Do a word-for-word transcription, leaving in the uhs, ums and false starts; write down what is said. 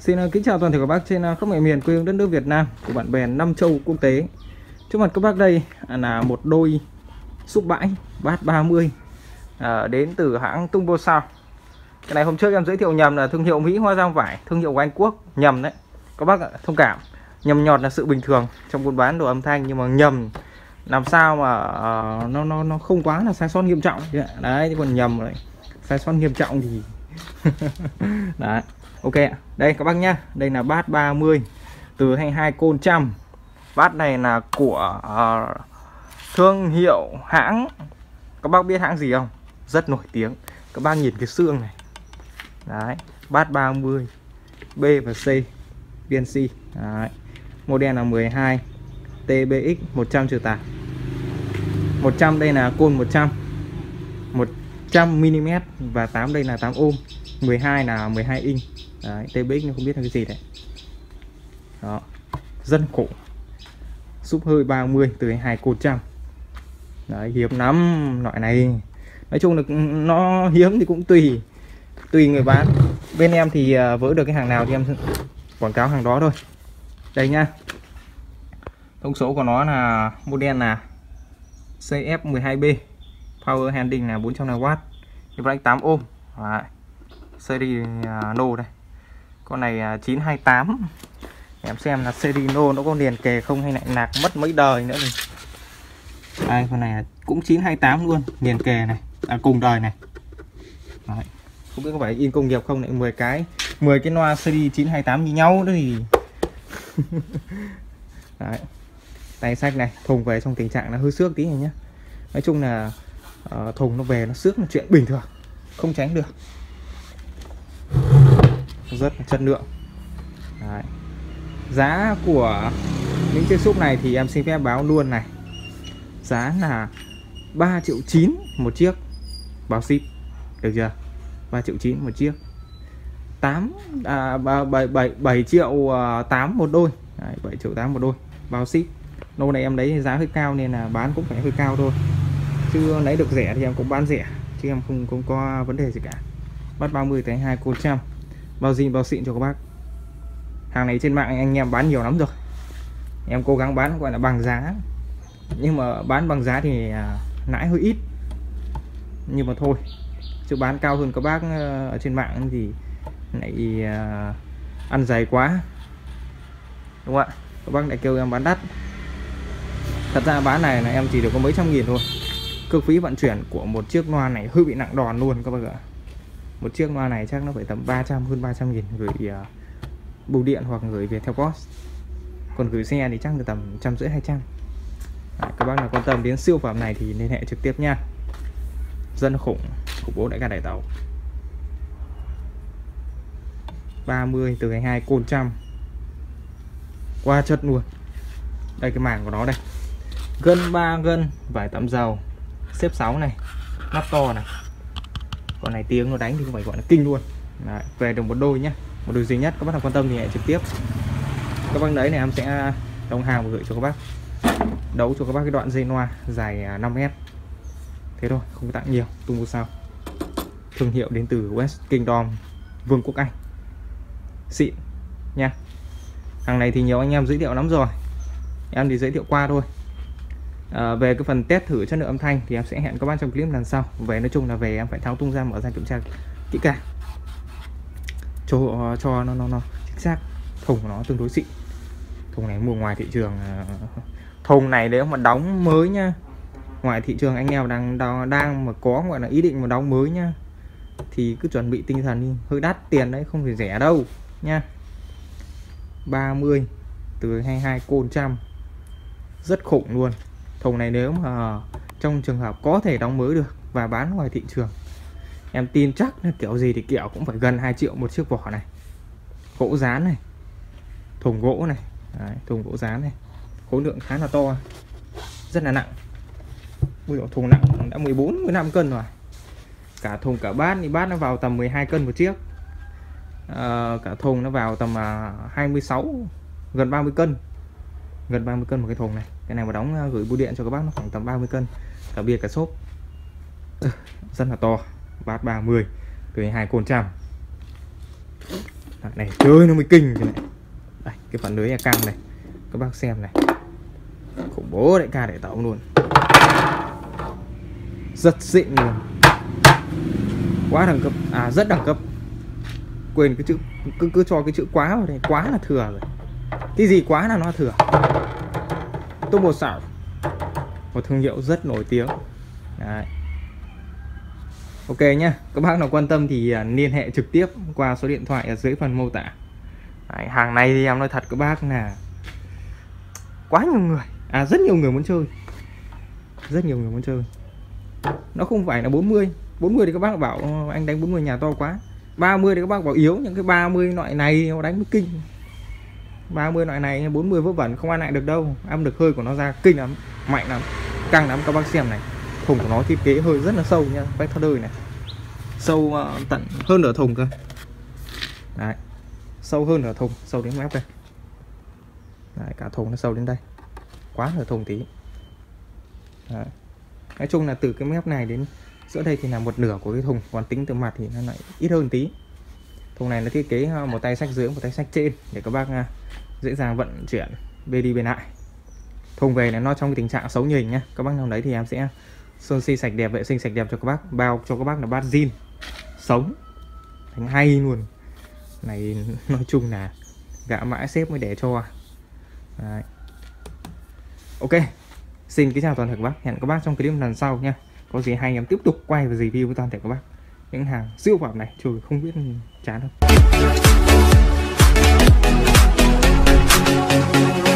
Xin kính chào toàn thể các bác trên khắp mọi miền quê hương đất nước Việt Nam của bạn bè năm châu quốc tế. Trước mặt các bác đây là một đôi súp bãi bát ba mươi à, đến từ hãng Tumbo Sao. Cái này hôm trước em giới thiệu nhầm là thương hiệu Mỹ Hoa Giang Vải, thương hiệu của Anh Quốc, nhầm đấy. Các bác thông cảm, nhầm nhọt là sự bình thường trong buôn bán đồ âm thanh, nhưng mà nhầm làm sao mà uh, nó nó nó không quá là sai sót nghiêm trọng đấy, chứ còn nhầm lại sai sót nghiêm trọng thì đấy. Ok ạ, đây các bác nhá, đây là bát ba mươi từ hai mươi hai côn trăm. Bát này là của uh, thương hiệu hãng, các bác biết hãng gì không? Rất nổi tiếng. Các bác nhìn cái xương này. Đấy, bát ba mươi B và C vê en xê. Đấy. Model là mười hai T B X một trăm trừ tải. một trăm đây là côn một trăm. một trăm mi li mét và tám đây là tám ohm. mười hai là mười hai inch. Đấy, T B X nó không biết là cái gì đấy. Đó. Dân khổ. Súp hơi ba mươi từ hai côn trăm. Đấy, hiếm lắm loại này. Nói chung là nó hiếm thì cũng tùy tùy người bán. Bên em thì vỡ được cái hàng nào thì em quảng cáo hàng đó thôi. Đây nha. Thông số của nó là model là C F mười hai B. Power handling là bốn trăm năm mươi oát. Hiệu đánh tám ohm. Đấy. Series no đây. Con này chín hai tám. Em xem là series no nó có liền kề không hay lại nạc mất mấy đời nữa này. Đây, con này cũng chín hai tám luôn, liền kề này, à, cùng đời này. Đấy. Không biết có phải in công nghiệp không, lại mười cái mười cái loa series chín hai tám như nhau đó thì. Đấy. Tay sách này, thùng về trong tình trạng nó hơi xước tí này nhé. Nói chung là uh, thùng nó về nó xước là chuyện bình thường, không tránh được. Rất là chất lượng. Đấy. Giá của những chiếc súp này thì em xin phép báo luôn này. Giá là ba triệu chín một chiếc bao ship. Được chưa? ba triệu chín một chiếc. tám à, bảy, bảy, bảy triệu tám một đôi. Đấy, bảy triệu tám một đôi bao ship. Lô này em lấy giá hơi cao nên là bán cũng phải hơi cao thôi. Chứ lấy được rẻ thì em cũng bán rẻ, chứ em không không có vấn đề gì cả. Bát ba mươi tới hai côn trăm. Bao zin bao xịn cho các bác. Hàng này trên mạng anh em bán nhiều lắm rồi. Em cố gắng bán gọi là bằng giá. Nhưng mà bán bằng giá thì à, lãi hơi ít. Nhưng mà thôi, chứ bán cao hơn các bác ở trên mạng thì lại à, ăn dày quá. Đúng không ạ? Các bác lại kêu em bán đắt. Thật ra bán này là em chỉ được có mấy trăm nghìn thôi. Cước phí vận chuyển của một chiếc loa này hơi bị nặng đòn luôn các bác ạ. Một chiếc loa này chắc nó phải tầm ba trăm, hơn ba trăm nghìn gửi uh, bưu điện hoặc gửi về theo post. Còn gửi xe thì chắc là tầm một trăm rưỡi hai trăm. Đấy, các bác nào quan tâm đến siêu phẩm này thì liên hệ trực tiếp nha. Dân khủng, khủng bố đại ca đại tàu. ba mươi từ hai mươi hai côn trăm. Qua chất luôn. Đây cái màng của nó đây. Gân ba gân, vải tắm dầu, xếp sáu này, nắp to này. Con này tiếng nó đánh thì không phải gọi là kinh luôn. Đấy, về được một đôi nhé, một đôi duy nhất. Các bác nào quan tâm thì hãy trực tiếp. Các bác đấy này em sẽ đồng hàng và gửi cho các bác. Đấu cho các bác cái đoạn dây loa dài năm mét. Thế thôi, không tặng nhiều. Tumbo Sao, thương hiệu đến từ West Kingdom, Vương quốc Anh, xịn nha. Hàng này thì nhiều anh em giới thiệu lắm rồi, em thì giới thiệu qua thôi. À, về cái phần test thử chất lượng âm thanh thì em sẽ hẹn các bác trong clip lần sau. Về nói chung là về em phải tháo tung ra, mở ra kiểm tra kỹ càng cho cho nó nó nó chính xác. Thùng của nó tương đối xịn. Thùng này mua ngoài thị trường, thùng này nếu mà đóng mới nhá, ngoài thị trường anh em đang đang, đang mà có gọi là ý định mà đóng mới nhá, thì cứ chuẩn bị tinh thần đi, hơi đắt tiền đấy, không phải rẻ đâu nha. ba mươi từ hai mươi hai côn trăm, rất khủng luôn. Thùng này nếu mà trong trường hợp có thể đóng mới được và bán ngoài thị trường, em tin chắc là kiểu gì thì kiểu cũng phải gần hai triệu một chiếc vỏ này. Gỗ dán này, thùng gỗ này. Đấy, thùng gỗ dán này, khối lượng khá là to, rất là nặng. Ui dồi, thùng nặng đã mười bốn mười lăm cân rồi. Cả thùng cả bát thì bát nó vào tầm mười hai cân một chiếc. À, cả thùng nó vào tầm hai mươi sáu, gần ba mươi cân. Gần ba mươi cân một cái thùng này. Cái này mà đóng gửi bưu điện cho các bác nó khoảng tầm ba mươi cân. Cả bia cả xốp. Rất là to. Bát ba mươi từ hai côn trăm. Này chơi nó mới kinh chứ này. Đây, cái phần lưới nhà cam này các bác xem này, khủng bố đại ca đại tẩu luôn, rất xịn luôn, quá đẳng cấp, à rất đẳng cấp. Quên cái chữ, cứ cứ cho cái chữ quá vào đây, quá là thừa rồi, cái gì quá là nó thừa. Turbo Sound, một thương hiệu rất nổi tiếng. Đấy. Ok nhá, các bác nào quan tâm thì liên hệ trực tiếp qua số điện thoại ở dưới phần mô tả. Đấy, hàng này thì em nói thật các bác là quá nhiều người, à rất nhiều người muốn chơi, rất nhiều người muốn chơi. Nó không phải là bốn mươi, bốn mươi thì các bác bảo anh đánh bốn mươi nhà to quá. ba mươi thì các bác bảo yếu, những cái ba mươi loại này nó đánh mới kinh. ba mươi loại này bốn mươi vớ vẩn không ăn lại được đâu, ăn được hơi của nó ra kinh lắm, mạnh lắm, căng lắm. Các bác xem này, thùng của nó thiết kế hơi rất là sâu nha, bách thoát đời này, sâu uh, tận hơn nửa thùng cơ. Đấy, sâu hơn nửa thùng, sâu đến mép đây. Đấy, cả thùng nó sâu đến đây, quá nửa thùng tí. Đấy. Nói chung là từ cái mép này đến giữa đây thì là một nửa của cái thùng, còn tính từ mặt thì nó lại ít hơn tí. Thùng này nó thiết kế một tay sách dưới, một tay sách trên để các bác uh, dễ dàng vận chuyển về đi bên lại. Thùng về này nó trong cái tình trạng xấu nhình nhá, các bác nào đấy thì em sẽ sơn xi sạch đẹp, vệ sinh sạch đẹp cho các bác, bao cho các bác là bát zin sống đánh hay luôn. Này nói chung là gã mãi xếp mới để cho. Đấy. Ok, xin kính chào toàn thể các bác, hẹn các bác trong clip lần sau nha. Có gì hay em tiếp tục quay và review với toàn thể các bác những hàng siêu phẩm này, trời không biết chán đâu.